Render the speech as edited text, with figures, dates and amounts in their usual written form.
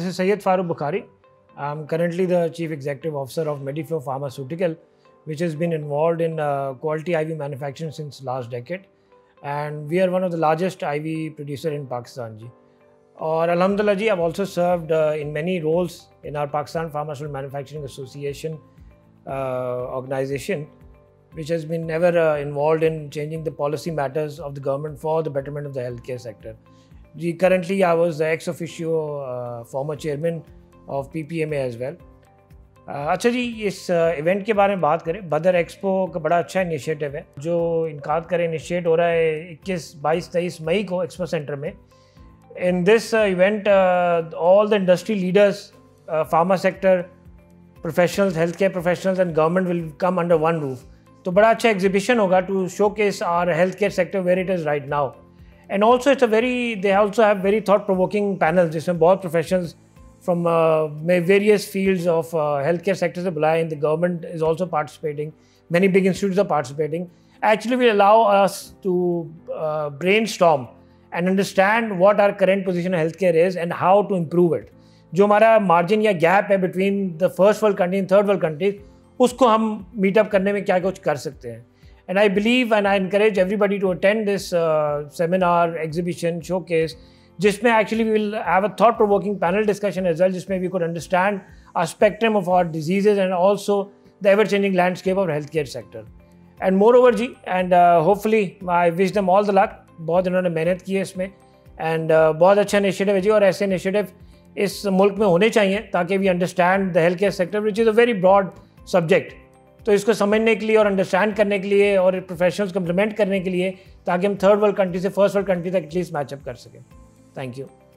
is Syed Farooq Bukhari. I'm currently the Chief Executive Officer of Mediflow Pharmaceutical, which has been involved in quality IV manufacturing since last decade. And we are one of the largest IV producer in Pakistan. Ji. Or Alhamdulillah ji, I've also served in many roles in our Pakistan Pharmaceutical Manufacturing Association organization, which has been ever involved in changing the policy matters of the government for the betterment of the healthcare sector. Currently, I was the ex officio former chairman of PPMA as well. अच्छा जी, इस event के बारे में बात करें, बदर expo का बड़ा अच्छा इनिशिएटिव है जो इनकाद करें इनिशिएट हो रहा है 21, 22, 23 मई को एक्सपो सेंटर में. In this event all the industry leaders, pharma sector professionals, health care professionals and government will come under one roof. तो बड़ा अच्छा एग्जीबिशन होगा to showcase our health care sector where it is right now. And also it's a very, they also have very thought provoking panel जिसमें बहुत professionals from various fields of healthcare sectors applying. The government is also participating. Many big institutes are participating. Actually, will allow us to brainstorm and understand what our current position of healthcare is and how to improve it. जो हमारा margin या gap है between the first world country and third world countries, उसको हम meet up करने में क्या कुछ कर सकते हैं. And I believe and I encourage everybody to attend this seminar, exhibition, showcase, जिसमें actually we will have a thought-provoking panel discussion as well, जिसमें we could understand our spectrum of our diseases and also the ever-changing landscape of healthcare sector. And moreover ji, and hopefully I wish them all the luck. बहुत इन्होंने मेहनत की है इसमें and बहुत अच्छा initiative है जी, और ऐसे इनिशिएटिव इस मुल्क में होने चाहिए ताकि we understand the healthcare sector, which is a very broad subject. तो इसको समझने के लिए और अंडरस्टैंड करने के लिए और प्रोफेशनल्स को इम्प्लीमेंट करने के लिए ताकि हम थर्ड वर्ल्ड कंट्री से फर्स्ट वर्ल्ड कंट्री तक एटलीस्ट मैचअप कर सकें. Thank you.